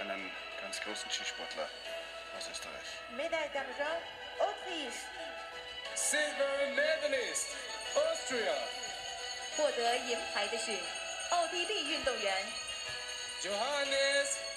einen ganz großen Skisportler aus Österreich. Médaille d'argent, Autriche. Silver medalist, Austria. 获得银牌的是奥地利运动员 Johannes